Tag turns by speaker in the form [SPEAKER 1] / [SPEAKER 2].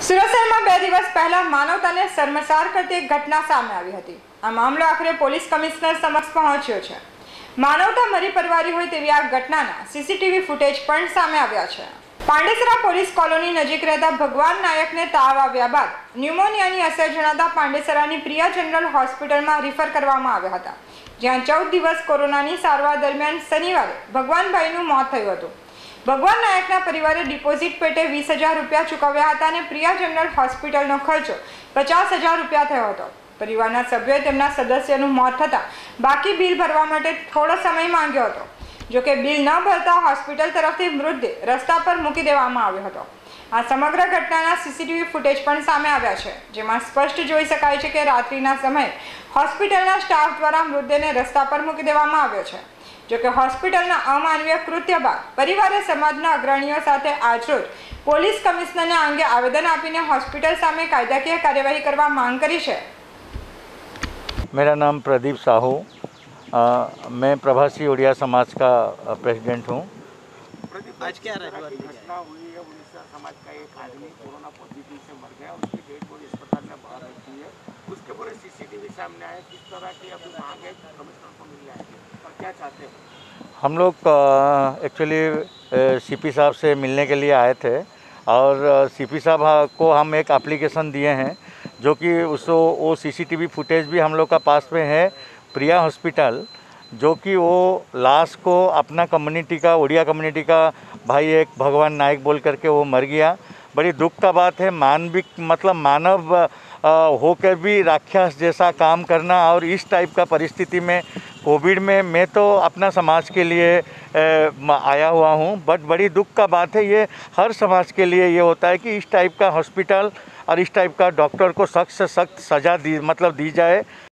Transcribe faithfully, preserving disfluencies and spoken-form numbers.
[SPEAKER 1] સુરત શહેરમાં બે દિવસ પહેલા માનવતાને શર્મસાર કરતી એક ઘટના સામે આવી હતી। આ મામલો આખરે પોલીસ કમિશનર સમક્ષ પહોંચ્યો છે। માનવતા મરી પરવારી હોય તેવી આ ઘટનાના સીસીટીવી ફૂટેજ પણ સામે આવ્યા છે। પાંડેસરા પોલીસ કોલોની નજીક રહેતા ભગવાન નાયકને તાવ આવ્યા બાદ ન્યુમોનિયાની અસર જણાતા પાંડેસરાની પ્રિયા જનરલ હોસ્પિટલમાં રિફર કરવામાં આવ્યા હતા, જ્યાં ચૌદ દિવસ કોરોનાની સારવાર દરમિયાન શનિવારે ભગવાનભાઈનું મોત થયું હતું। ભગવાન નાયકના પરિવારે ડિપોઝિટ પેટે વીસ હજાર રૂપિયા ચૂકવ્યા હતા અને પ્રિયા જનરલ હોસ્પિટલનો ખર્ચો પચાસ હજાર રૂપિયા થયો હતો। પરિવારના સભ્યોએ તેમના સદસ્યનું મોત થતાં બાકી બિલ ભરવા માટે થોડો સમય માંગ્યો હતો। જો કે બિલ ન ભરતા હોસ્પિટલ તરફથી મૃતદેહ રસ્તા પર મૂકી દેવામાં આવ્યો હતો। આ સમગ્ર ઘટનાના સીસીટીવી ફૂટેજ પણ સામે આવ્યા છે, જેમાં સ્પષ્ટ જોઈ શકાય છે કે રાત્રિના સમયે હોસ્પિટલના સ્ટાફ દ્વારા મૃતદેહને રસ્તા પર મૂકી દેવામાં આવ્યો છે। જો કે હોસ્પિટલના અમાનવીય કૃત્ય બાદ પરિવારે સમાજના અગ્રણીઓ સાથે આજરોજ પોલીસ કમિશનરને આ અંગે આવેદન આપીને હોસ્પિટલ સામે કાયદાકીય કાર્યવાહી કરવા માંગ કરી છે।
[SPEAKER 2] मेरा नाम प्रदीप साहू, आ, मैं प्रभासी उड़िया समाज का प्रेसिडेंट हूँ।
[SPEAKER 3] आज क्या घटना हुई है? उड़ीसा समाज का एक आदमी कोरोना पॉजिटिव से मर गया, उसकी डेड बॉडी अस्पताल में बाहर रखी है, उसके पूरे सीसीटीवी सामने आए। किस तरह की अभी मांग है कमिश्नर को मिलना है और क्या चाहते हैं?
[SPEAKER 2] हम लोग एक्चुअली सीपी साहब से मिलने के लिए आए थे और सीपी साहब को हम एक एप्लीकेशन दिए हैं, जो कि उसको वो सीसीटीवी फुटेज भी हम लोग का पास में है। प्रिया हॉस्पिटल जो कि वो लाश को अपना कम्युनिटी का उड़िया कम्युनिटी का भाई एक भगवान नायक बोल करके वो मर गया। बड़ी दुख का बात है। मानविक मतलब मानव होकर भी राक्षस जैसा काम करना, और इस टाइप का परिस्थिति में कोविड में मैं तो अपना समाज के लिए आया हुआ हूँ, बट बड़ी दुख का बात है। ये हर समाज के लिए ये होता है कि इस टाइप का हॉस्पिटल और इस टाइप का डॉक्टर को सख्त से सख्त सज़ा दी मतलब दी जाए।